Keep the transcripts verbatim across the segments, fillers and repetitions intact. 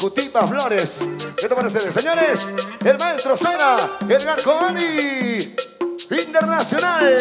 Cutipa Flores. Esto para ustedes, señores. El maestro Zona, Edgar Coani Internacional.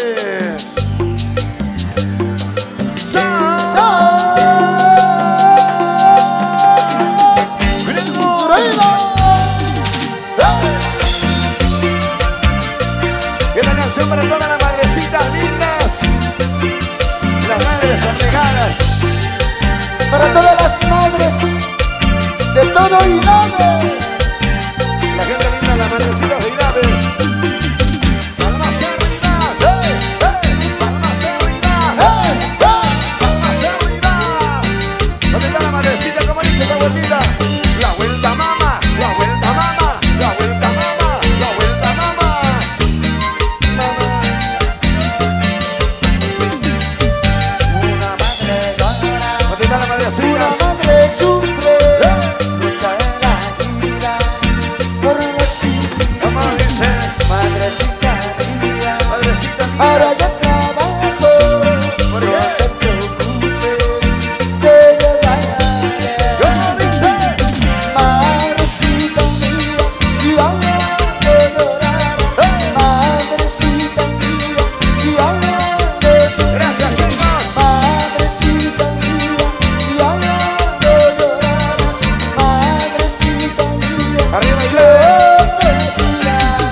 Y una canción para todas las madrecitas lindas, las madres apegadas, para todas las madres de todo Inabe. la gente linda, las madrecitas de Inabe. Palmas arriba, hey, hey, palmas arriba, hey, hey, palmas arriba. ¿Dónde está la madrecita? ¿Cómo dice la vueltita? La vuelta mama, la vuelta mama, la vuelta mama, la vuelta mama. Una madre llora, ¿Dónde está la madrecita? una madre sufre, lucha en la vida por los hijos. ¿Cómo dice? Madrecita mía, Madrecita mía. ahora yo trabajo, ¿Por no qué? te preocupes, que yo ganaré. ¿Cómo dice? Madrecita mía, y ahora de llorar. Madrecita mía, y ahora de sufrir. Gracias, chicos. Madrecita mía, y ahora de llorar. Madrecita mía, Arriba, yo Inabe. te cuidaré.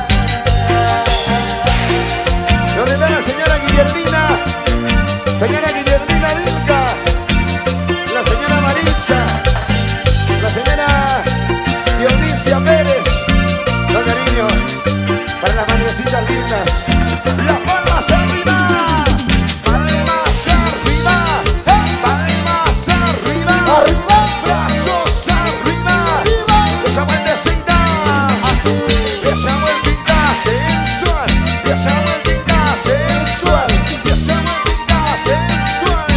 ¿Dónde está la señora Guillermina? Señora Guillermina Vilca. La señora Maritza. La señora Dionisia Pérez. Don cariño. Para las madrecitas lindas. Las palmas arriba. Palmas arriba. Palmas arriba. Arriba. Brazos arriba. Esa vueltecita. Esa vueltita sensual. Esa vueltita sensual. Esa vueltita sensual.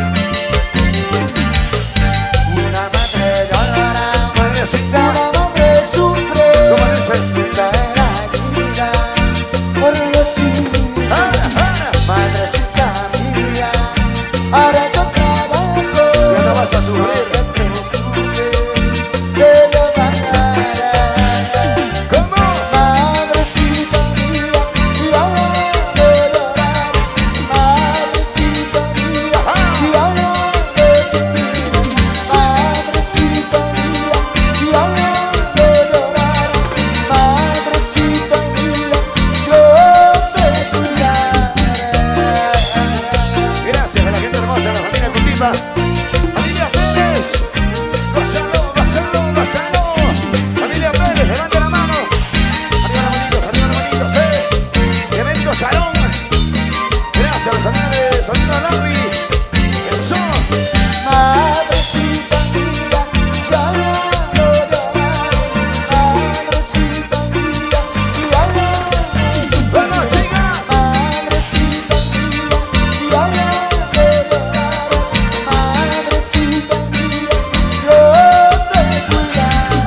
Una madre llora, Madrecita. una madre sufre, ¿Cómo dice? lucha en la vida por los hijos. ¡Ara, ara! Madrecita mía, ahora yo trabajo, Ya no vas a sufrir. no te preocupes, que yo ganaré. ¿Cómo? Madrecita mía, y ahora de llorar. Madrecita mía, y ahora de sufrir. Madrecita mía, y ahora de llorar. Madrecita mía, yo te cuidaré. Gracias a la gente hermosa, a la familia Cutipa. Familia Pérez. Gózalo, gózalo, gózalo. Familia Pérez, levante la mano. Arriba las manitos, arriba las manitos, eh. Evento Salón. Gracias a los amigos de Sonido Larry. Eso. Madrecita mía, ya no llorar. Madrecita mía, ya no sufrir. Vamos, chicas. Madrecita mía, ya no llorar. Madrecita mía, yo te cuidaré.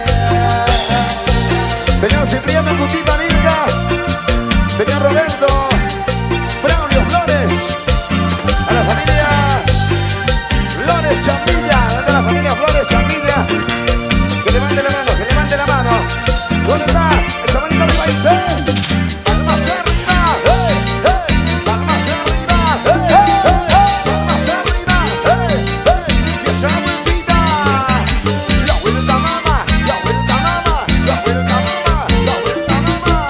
Señor Cipriano Cutipa Vilca. Señor Roberto Braulio Flores. A la familia Flores Chambilla. A la familia Flores Chambilla. Que levante la mano, que levante la mano. ¿Dónde está? Esa manita del país, eh. Palmas arriba, eh, eh. Palmas arriba, eh, eh. Palmas arriba, eh, eh. Y esa vueltita. La vuelta mama, la vuelta mama, la vuelta mama, la vuelta mama.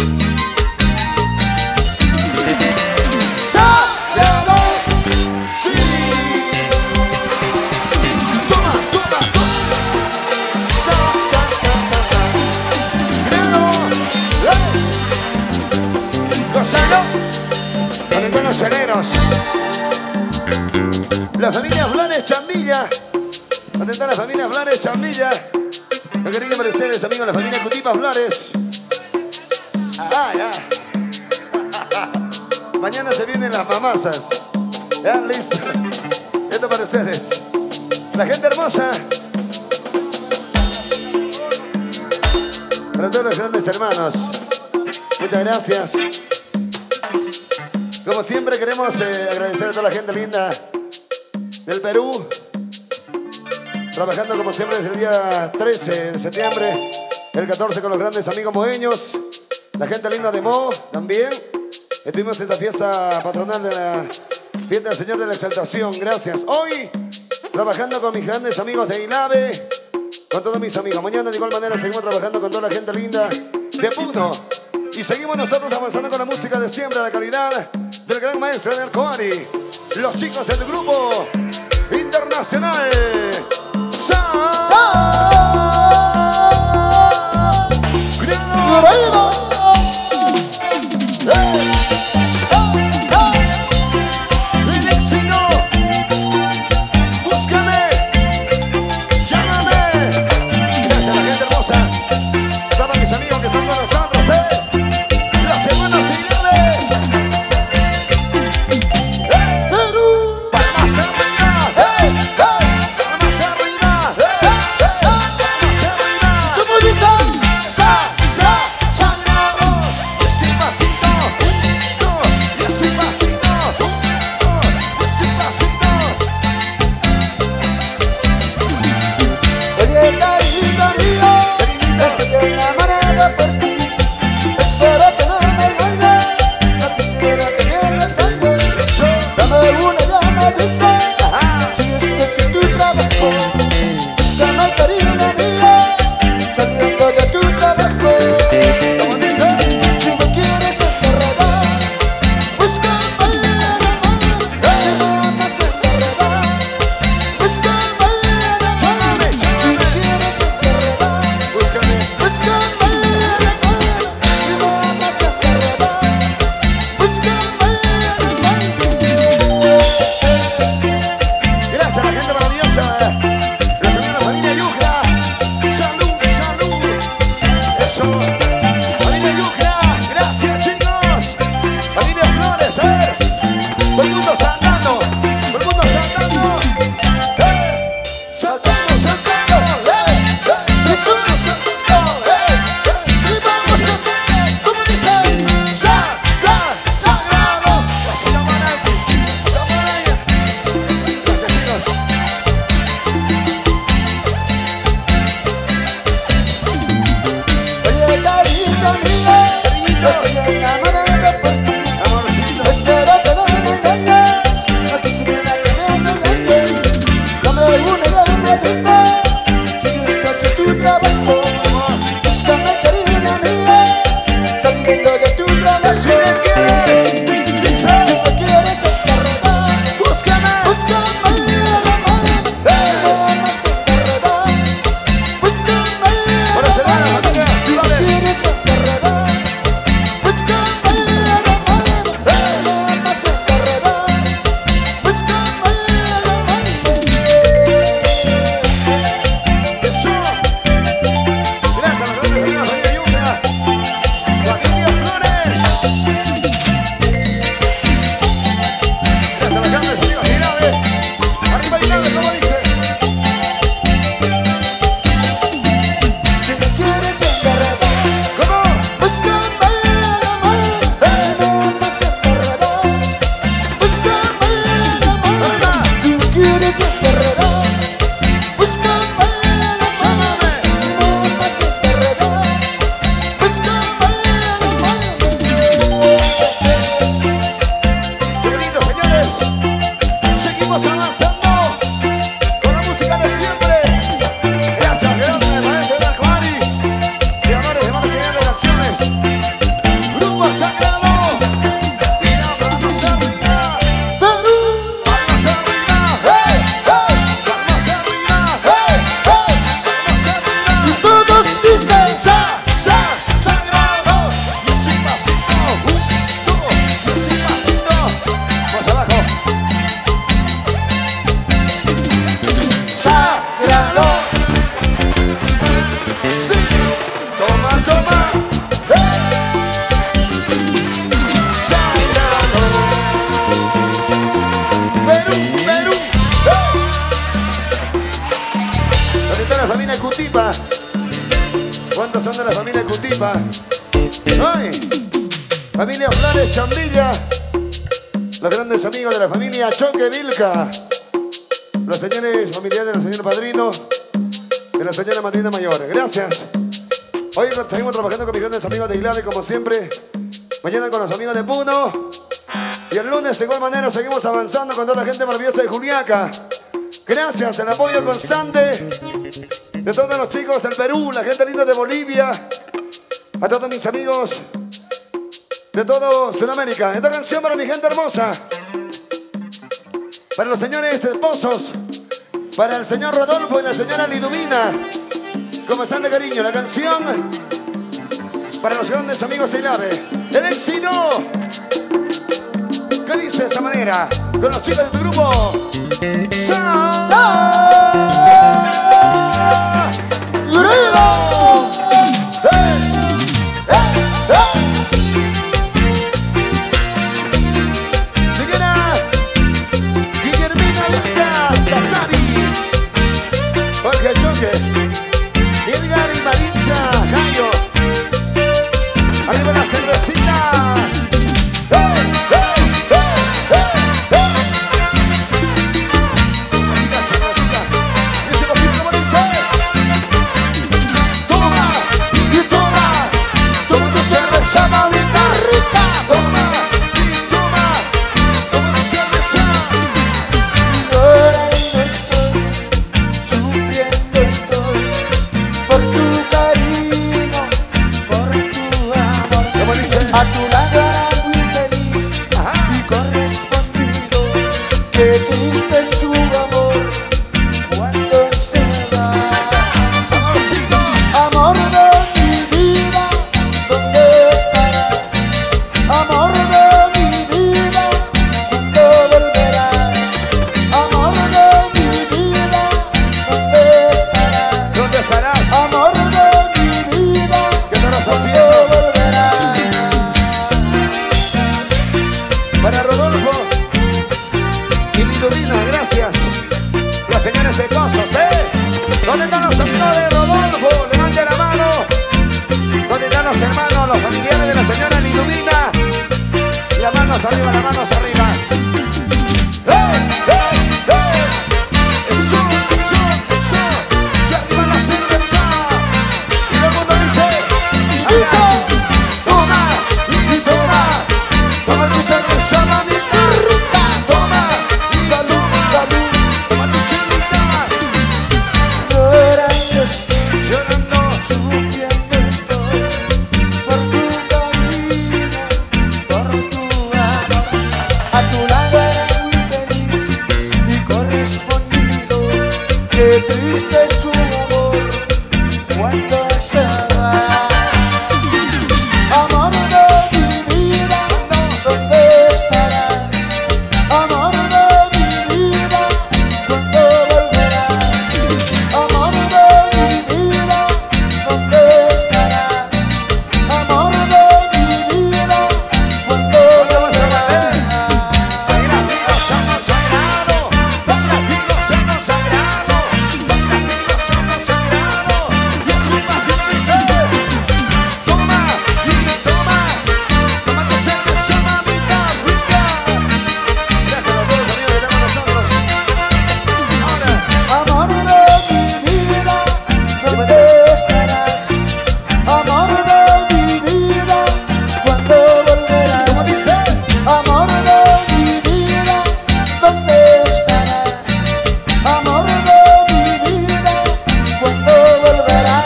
¡Sácalo! ¡Sí! ¡Toma, toma, toma! ¡Sa, sa, sa, sa, sa! ¡Créalo! ¡Eh! ¡Gózalo! ¿Dónde están los celeros? La familia Flores Chambilla. ¿Dónde está la familia Flores Chambilla? Lo querido para ustedes, amigos, la familia Cutipa Flores. Ah, ya. Mañana se vienen las mamazas. Ya, listo. Esto para ustedes. La gente hermosa. Para todos los grandes hermanos. Muchas gracias. Como siempre queremos eh, agradecer a toda la gente linda del Perú, Trabajando como siempre desde el día trece de septiembre, el catorce con los grandes amigos moeños, la gente linda de Mo también. Estuvimos en esta fiesta patronal de la fiesta del Señor de la Exaltación. Gracias. Hoy trabajando con mis grandes amigos de Inave, con todos mis amigos. Mañana de igual manera seguimos trabajando con toda la gente linda de Puno. Y seguimos nosotros avanzando con la música de siempre, la calidad del gran maestro Eder Coari. Los chicos del grupo internacional. ¿Cuántos son de la familia Cutipa? ¡Ay! Familia Flores Chambilla. Los grandes amigos de la familia Choque Vilca. Los Los señores familiares del señor padrino, de la señora madrina mayor. Gracias. Hoy seguimos trabajando con mis grandes amigos de Islave, como siempre. Mañana con los amigos de Puno. Y el lunes, de igual manera, seguimos avanzando con toda la gente maravillosa de Juliaca. Gracias, el apoyo constante de todos los chicos del Perú, la gente linda de Bolivia, a todos mis amigos de todo Sudamérica. Esta canción para mi gente hermosa, para los señores esposos, para el señor Rodolfo y la señora Liduvina, como están de cariño. La canción para los grandes amigos de Ilave, el Encino, que dice de esa manera, con los chicos de tu grupo. ¡Sa! Edgar y Maritza, Jayo. Arriba las cervecitas. ¡Hey, hey, hey, hey, hey! Chica, chica, chica. Dice poquito como dice. Toma y toma. Toma tu cerveza, mamita rica. Toma y toma. Toma tu cerveza. Llorando estoy, sufriendo estoy, por tu cariño, por tu amor. ¿Cómo dice? A tu lado era muy feliz. Ajá. Y correspondido. Qué triste es su amor cuando se va. Amorcito. Amor de mi vida, ¿dónde estarás? Amor de mi vida, ¿cuándo volverás? Amor de mi vida, ¿dónde estarás? ¿Dónde estarás? Amor de mi vida, ¿Qué estarás ¿cuándo haciendo? volverás? Para Rodolfo y Liduvina, gracias. Los señores de cosas, ¿eh? ¿Dónde están los amigos de Rodolfo? Levante la mano. ¿Dónde están los hermanos, los familiares de la señora Liduvina? Las manos arriba, las manos arriba. ¡Hey, hey, hey! ¡Eso, eso, eso! ¡Y arriba la cerveza! Y todo el mundo dice... Dice. ¡Toma! ¡Y toma! ¡Toma tu cerveza, mamita rica! ¡Toma! ¡Y salud, salud! ¡Toma tu chelita! Llorando estoy, Llorando. sufriendo estoy, por tu cariño, por tu amor. A tu lado era muy feliz y correspondido. Qué triste es su amor cuando se va. Amor de mi vida, ¿dónde estarás? Amor de mi vida, ¿cuándo volverás? Amor de mi vida, ¿dónde estarás? Amor de mi vida, ¿cuándo ¿Dónde vas a volverás? Baila amigo santo sagrado, baila amigo santo sagrado, baila amigo santo sagrado. Y es un pasito dice, toma y toma, toma tu cerveza, mamita rica. Gracias a todos los amigos que están con nosotros. Ahora, Amor de mi vida, ¿dónde estarás? Amor de mi vida, ¿cuándo volverás? ¿cómo dice? Amor de mi vida, ¿dónde estarás? Amor de mi vida, ¿cuándo volverás?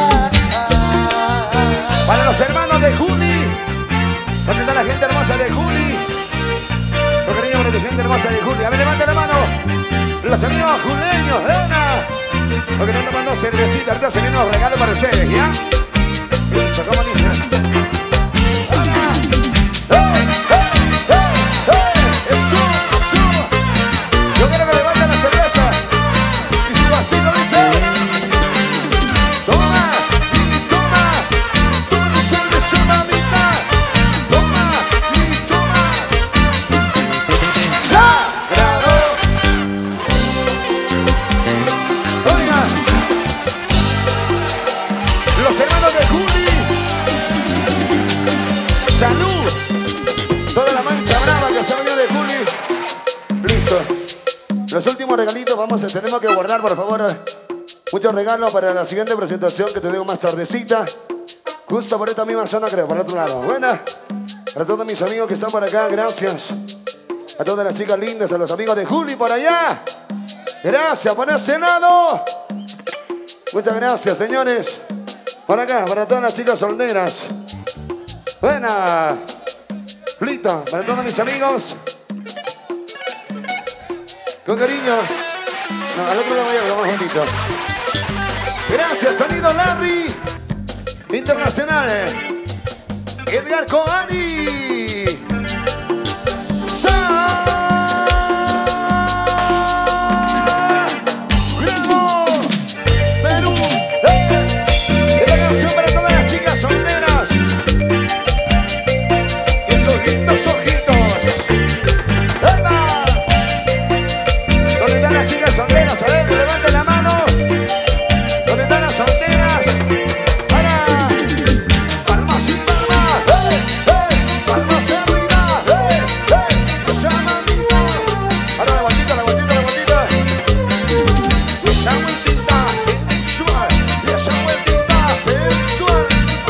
Para los hermanos de Juli, ¿dónde está la gente hermosa de Juli? Los cariños para la gente hermosa de Juli. A ver, levante la mano. Los amigos juleños, Ana. Porque no tomando cervecita, ahorita se vienen los regalos para ustedes, ¿ya? Listo, ¿cómo dice? Hola. ¡Hey, hey, hey, hey! ¡Eso, eso! Yo quiero que levanten la cerveza. Y su vasito dice... Toma y toma, toma tu cerveza, mamita. Toma y toma. ¡Sagrado! Oiga, los hermanos de Juli tenemos que guardar, por favor, muchos regalos para la siguiente presentación que tenemos más tardecita. Justo por esta misma zona, creo, por el otro lado. Buena. Para todos mis amigos que están por acá, gracias. A todas las chicas lindas, a los amigos de Juli por allá. Gracias por ese lado. Muchas gracias, señores. Por acá, para todas las chicas solteras. Buena. Listo, para todos mis amigos. Con cariño. No, al otro lado voy a más bonito. Gracias, sonido Larry. Internacional. Edgar Coani. ¡Sa! ¡Bravo! ¡Perú! ¡Eh! Esta canción para todas las chicas solteras. Y esos lindos ojitos. ¡Epa! ¿Dónde están las chicas solteras? A ver, que levanten la mano. ¿Dónde están las solteras? ¡Para! ¡Palmas y palmas! ¡Eh! ¡Eh! ¡Palmas arriba! ¡Eh! ¡Eh! ¡Esa mamita! Ahora la vueltita, la vueltita, la vueltita. Y esa vueltita sensual. Y esa vueltita sensual.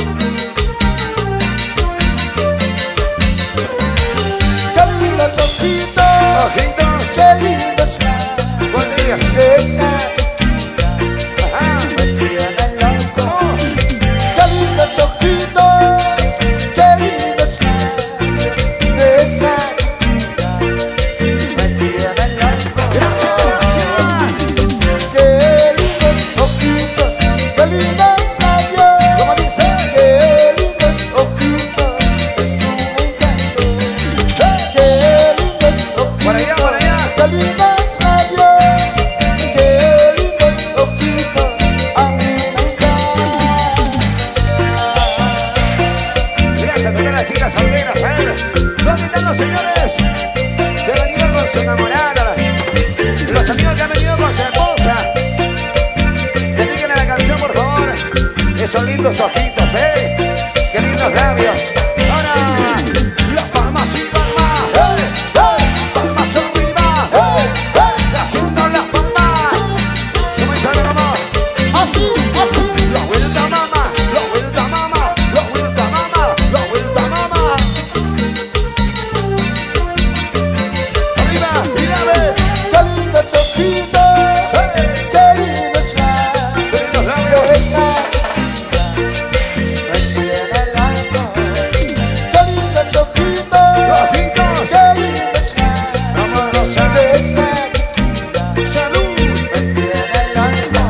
Qué lindos ojitos, Ojitos. qué lindos labios. Buen día. Esa Ajá. me tiene loco. Oh. Qué lindos ojitos, qué lindos labios. Esa me tiene loco. Gracias, gracias. Qué lindos ojitos, qué lindos labios. ¿Cómo dice? Qué lindos ojitos, es un encanto. Qué lindos ojitos, Por allá, por allá. qué lindos labios. Qué lindos ojitos, a mí me encantan. Gracias a todas las chicas solteras, ¿eh? ¿Dónde están los señores que han venido con su enamorada? Los amigos que han venido con su esposa. Dedíquenle la canción, por favor. Esos lindos ojitos, ¿eh? Qué lindos labios. Ahora, las palmas y palmas. ¡Eh! ¡Eh! Palmas arriba. ¡Eh! ¡Eh! Haciendo las palmas. ¿Cómo dice el amor? Así, así. La vuelta mama, la vuelta mama, la vuelta mama, la vuelta mama. Arriba, mírame. Qué lindos ojitos, qué lindos labios. Qué lindos labios. Esa me tiene loco. Qué lindos ojitos, Ojitos. qué lindos labios. Vámonos a Esa salud. me tiene loco.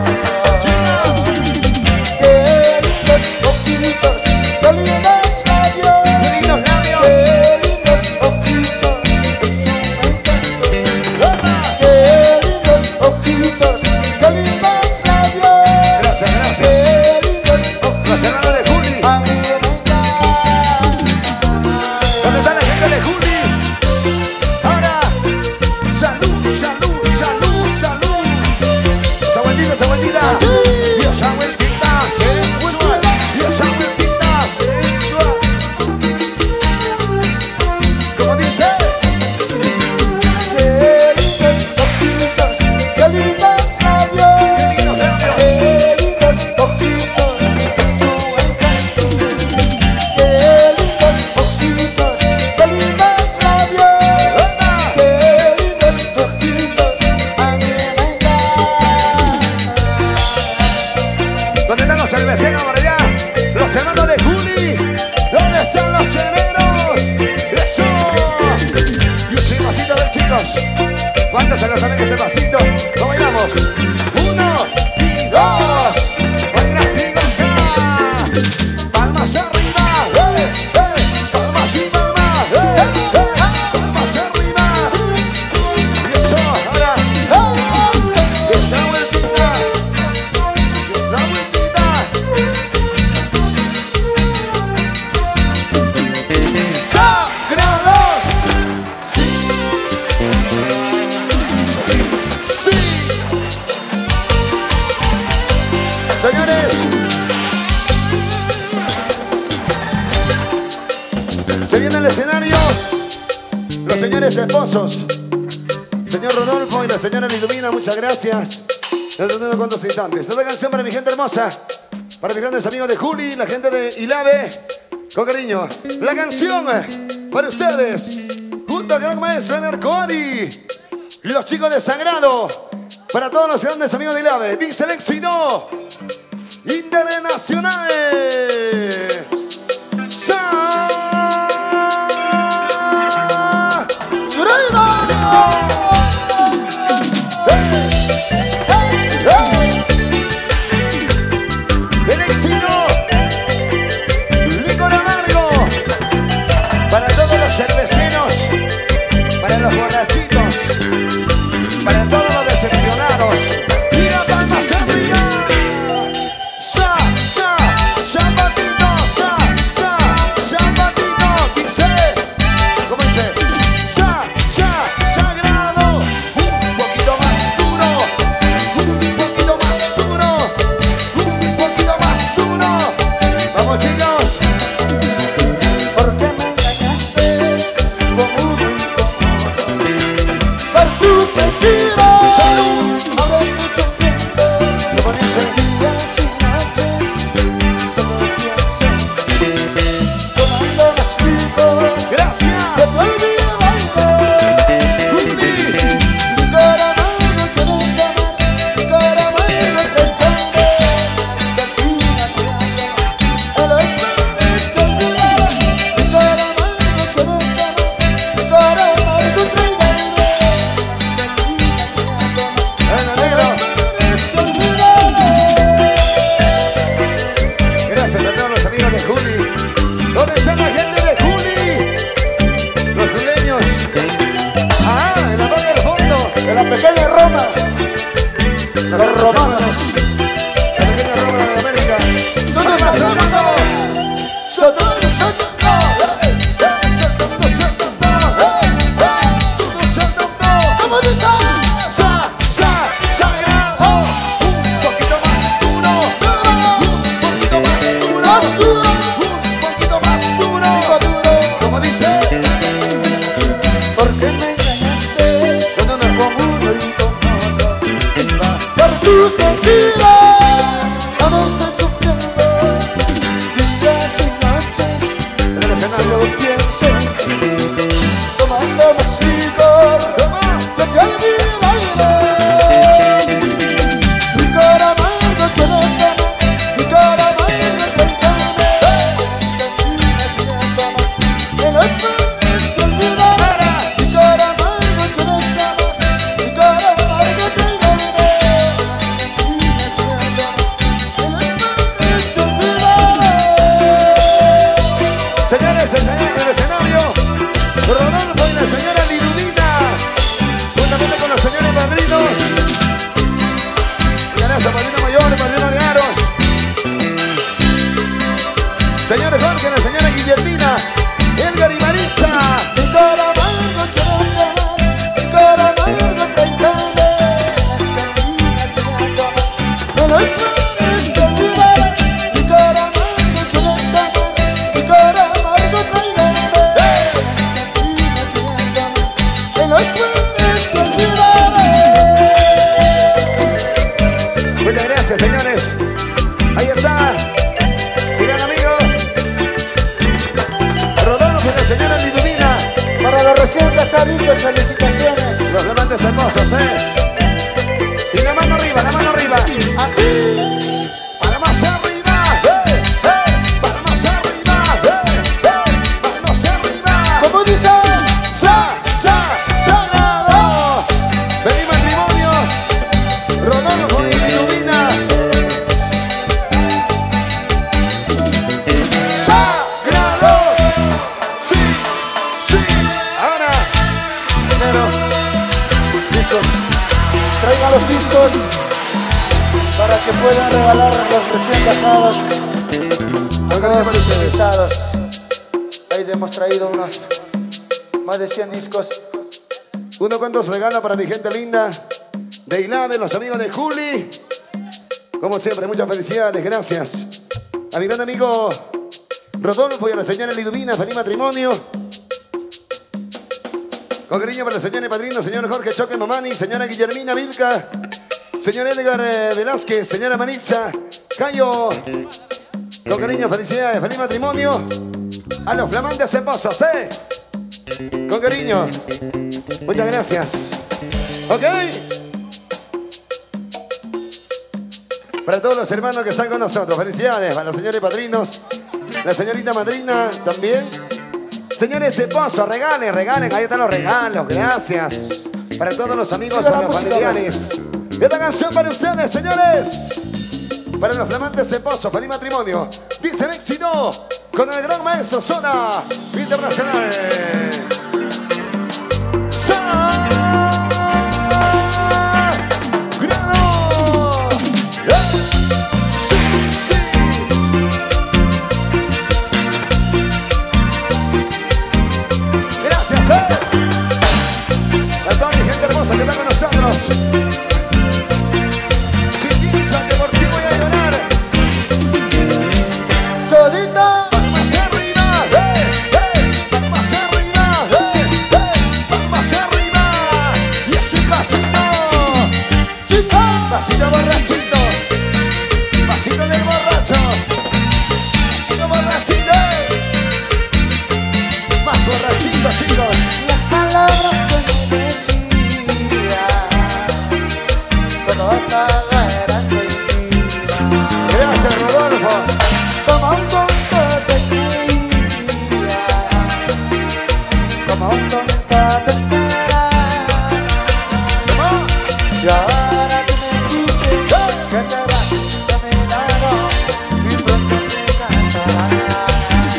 Qué lindos ojitos, qué lindos labios. Qué lindos labios. Qué lindos ojitos, es un encanto. Qué lindos ojitos, qué lindos labios. Gracias, gracias. Qué lindos Los ojitos, hermanos de Juli. a mí me encantan. ¿Dónde está la gente de Juli? Ahora, salud, salud, salud, salud. Esa vueltita, esa vueltita. Y esa vueltita sensual. Y esa vueltita sensual. ¿Cómo dice? Qué lindos ojitos, qué lindos labios. Qué lindos labios. Qué lindos ojitos, es un encanto. Qué lindos ojitos, qué lindos labios. ¡Epa! Qué lindos ojitos, a mí me encantan. ¿Dónde están los cerveceros por allá? Los hermanos de Juli. ¿Dónde están los cheneros? ¡Eso! Y un pasito de chicos. ¿Cuántos se lo saben ese pasito? ¡Lo bailamos! ¡Uno y dos! ¡Baila gigosa! ¡Palmas arriba! ¡Eh! ¡Eh! ¡Palmas y palmas! ¡Eh! ¡Eh! ¡Palmas arriba! Y eso, ahora. ¡Esa vueltita! ¡Esa vueltita! ¡Sagrados! ¡Sí! Señores, se viene al escenario los señores esposos. señor Rodolfo y la señora Liduvina, muchas gracias. Dentro de unos cuantos instantes. Esta canción para mi gente hermosa, para mis grandes amigos de Juli, la gente de Ilave, con cariño. La canción para ustedes, junto al gran maestro Ener Coari y los chicos de Sagrado, para todos los grandes amigos de Ilave. Dice el éxito internacional. ¡Sa! El éxito licor amargo para todos los cerveceros, para los borrachitos, para todos los decepcionados. Y la palma hacia arriba. Sa, sa, zapatito, sa, sa, zapatito. Dice, ¿cómo dice? Sa, sa, sagrado. Un poquito más duro, un poquito más duro, un poquito más duro. Vamos, chicos. ¿Por qué me engañaste con uno y con otro? Por tus mentiras, ahora estoy sufriendo. ¿Cómo dice? Días y noches, solo pienso en ti. Tomando más licor, Gracias. que te olvido Juli. licor amargo que no tomar, licor amargo que comer. De ti me acuerdo, en los mares que olvidar. Licor amargo que no tomar, licor amargo que beber. De ti me acuerdo, Bueno, negro. mares que olvidar. Gracias a todos los amigos de Juli. ¿Dónde está la gente de Juli? Los juleños. Ah, en la parte del fondo. De la pequeña Roma, los romanos. La pequeña Roma de América. ¿Dónde está el mundo? Sotón, sotón, ¿cómo está? Sa, sa, sagrado. Un poquito más duro. Un poquito más duro. Más duro, Un poquito más duro. más duro. Como dice. ¿Por qué me engañaste No, no, no. con uno y con otro? Por tus mentiras, ahora estoy sufriendo. Días y noches, En el escenario. solo pienso en ti. Tomando más licor, Toma. que te olvidaré. Licor amargo que no tomar, licor amargo que comer. En los mares que olvidar. Licor amargo que no tomar, licor amargo que comer. En los mares que olvidar. Señores, el señor del escenario, Rodolfo y la señora Liduvina, juntamente con los señores padrinos, gracias, padrino mayor, padrino Algaros, señor Jorge, la señora Guillermina, Edgar y Maritza, Licor amargo que no tomar, licor amargo que comer. En los mares que olvidar. Licor amargo que no tomar, licor amargo que beber. En los mares que olvidar. muchas gracias, señores, ahí está, mi gran amigo, Rodolfo y la señora Liduvina, Para los recién casaditos, felicitaciones. los amantes hermosos, eh, y la mano arriba, la mano arriba, Así. para más arriba, eh, eh, para más arriba, eh, eh, para más arriba. Como dice, Sa, sa, sagrado. Pedí matrimonio. Rodolfo y Liduvina. Sagrado. Sí, sí. Ahora, dinero, discos. Traigan los discos para que puedan regalar a los recién casados. A todos sus invitados. Ahí hemos traído unos más de cien discos. unos cuantos regalos para mi gente linda de Ilave, los amigos de Juli. Como siempre, muchas felicidades, gracias. A mi gran amigo Rodolfo y a la señora Liduvina, feliz matrimonio. Con cariño para el señor y padrino, señor Jorge Choque Mamani, señora Guillermina Vilca, señor Edgar eh, Velázquez, señora Manitza, Cayo. Con cariño, felicidades, feliz matrimonio a los flamantes esposos, ¿eh? Con cariño. Muchas gracias. ¿Ok? Para todos los hermanos que están con nosotros, felicidades para los señores padrinos, la señorita madrina también. Señores esposos, regalen, regalen, ahí están los regalos, gracias. Para todos los amigos y los familiares. Esta canción para ustedes, señores. Para los flamantes esposos, feliz matrimonio. Dice el éxito con el gran maestro Zona Internacional. Que está con nosotros. Si piensan que por ti voy a llorar, solita, vamos arriba, eh, eh, vamos arriba, eh, eh, vamos arriba. Y así pasito, sí, pasito borrachito, pasito del borracho, pasito borrachito, más borrachito, chicos. las palabras que me decías todo eran mentiras. Gracias, Rodolfo. Como un tonto te creía, como un tonto te esperaba. ¿Cómo? Y ahora tú me dices que te vas a mi lado y pronto te casarás.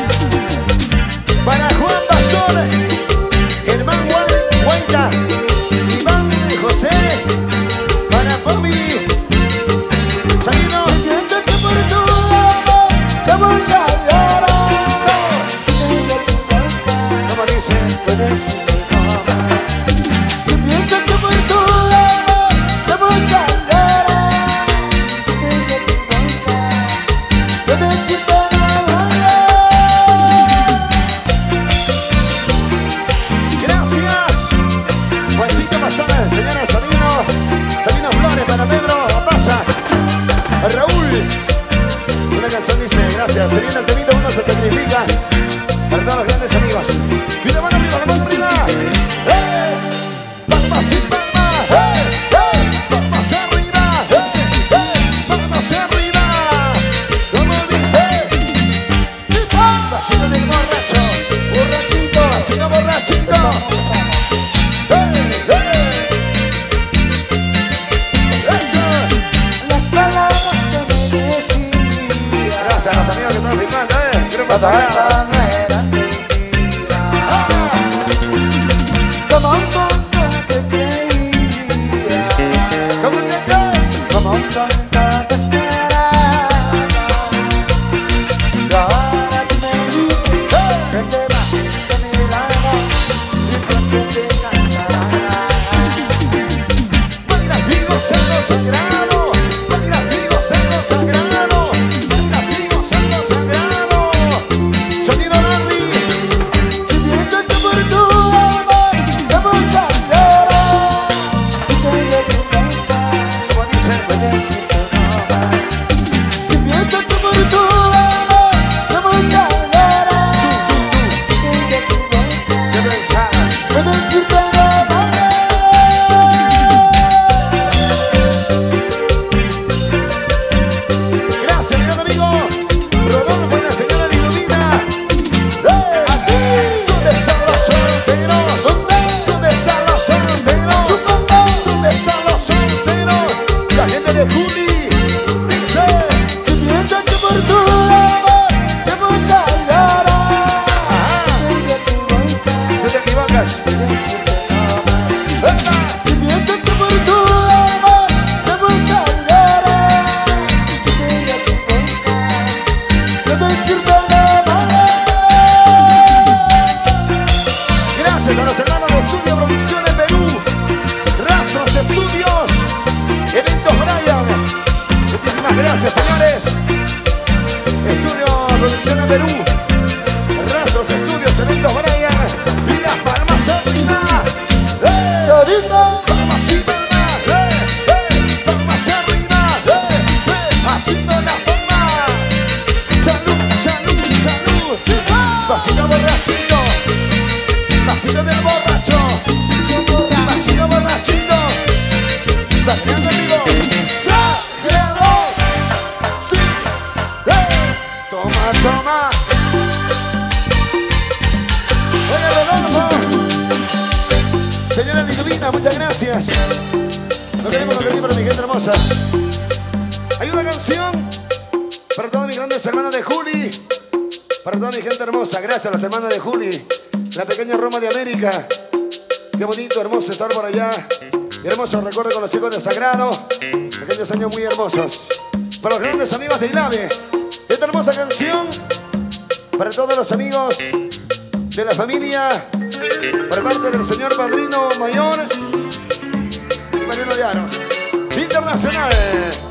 Para Juan Pastor, Germán Guaita, Iván José. Para Bobby Salino. Sientes que por tu amor te voy a llorar. Como dice, Puedes decirme no más. Si piensas que por tu amor te voy a llorar, te equivocas. Puedes decirte no gracias. Juancito Pastones, señora Sabino, Sabino Flores, para Pedro Pasa, a Raúl. Una canción dice, gracias, se viene el temito, uno se sacrifica. Para todos los grandes amigos. Y la mano arriba, la mano arriba. ¡Eh! ¡Vamos y vamos! ¡Eh! ¡Eh! ¡Vamos arriba! ¡Eh! ¡Eh! ¡Vamos arriba! Como dice, vacío del borracho, borrachito, vacío borrachito. ¡Eh! ¡Eh! ¡Eso! las palabras que me decías. Gracias a los amigos que están filmando, ¿eh? Grupo Todo Sagrado. eran mentiras. ¡Ah! Como un tonto te creía, ¿Cómo que qué? como un tonto te esperaba. Y ahora tú me dices que te vas de mi lado y pronto te casarás. Baila vivo, santo sagrado. Baila vivo, santo sagrado. Baila vivo, santo sagrado. Sonido Larry. Si piensas que por tu amor te voy a llorar, te equivocas. Como dice, Puedes decirte no más. Si piensas que por tu amor te voy a llorar, te equivocas. ¿qué pensabas? Puedes decirte no más. Gracias, mi gran amigo Rodolfo y la señora Liduvina. ¡Eh! ¿Dónde están los solteros? ¿Dónde están los solteros? ¿Dónde están los solteros? La gente de Juli dice, Si piensas que por tu amor te voy a llorar, te equivocas. tú te equivocas. Puedes decirte no más. ¡Epa! Si piensas que por tu amor te voy a llorar, te equivocas. Puedes decirte no más. Gracias a los hermanos de Estudio Producciones Perú, Rastros Estudios, Eventos Brian. Muchísimas gracias, señores. Estudio Producciones Perú, Rastros Estudios, Eventos Brian y Las Palmas arriba. haciendo la forma. Salud, salud, salud. Vasito borrachito. Vasito del borracho. Vasito borrachito. Saqueando en vivo. Saqueando. Sí. ¡Eh! Toma, toma. Oye, Rodolfo. Señora Liduvina, muchas gracias. Lo queremos, lo queremos para mi gente hermosa. Hay una canción para todos mis grandes hermanos de Juli. Para toda mi gente hermosa. Gracias a los hermanos de Juli. La pequeña Roma de América. Qué bonito, hermoso estar por allá. Y hermoso recuerdo con los chicos de Sagrado. Pequeños años muy hermosos. Para los grandes amigos de Ilave. Esta hermosa canción para todos los amigos de la familia. Por parte del señor Padrino Mayor y Mariano de Aros. Internacional.